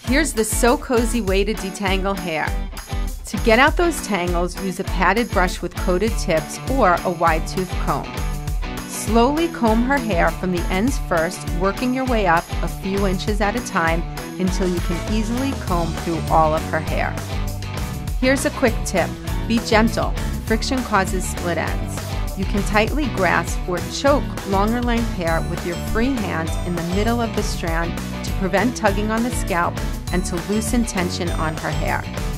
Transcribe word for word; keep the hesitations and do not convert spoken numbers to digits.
Here's the so cozy way to detangle hair. To get out those tangles, use a padded brush with coated tips or a wide tooth comb. Slowly comb her hair from the ends first, working your way up a few inches at a time until you can easily comb through all of her hair. Here's a quick tip. Be gentle. Friction causes split ends. You can tightly grasp or choke longer length hair with your free hand in the middle of the strand to prevent tugging on the scalp and to loosen tension on her hair.